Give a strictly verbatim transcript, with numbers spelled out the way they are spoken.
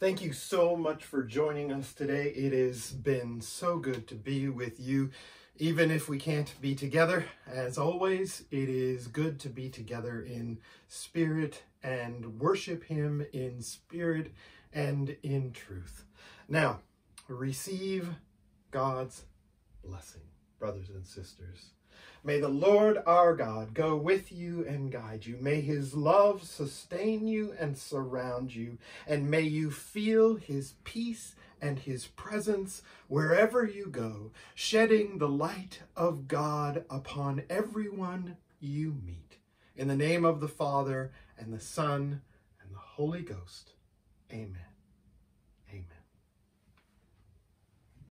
Thank you so much for joining us today. It has been so good to be with you, even if we can't be together. As always, it is good to be together in spirit and worship Him in spirit and in truth. Now, receive God's blessing, brothers and sisters. May the Lord our God go with you and guide you. May His love sustain you and surround you. And may you feel His peace and His presence wherever you go, shedding the light of God upon everyone you meet. In the name of the Father, and the Son, and the Holy Ghost. Amen.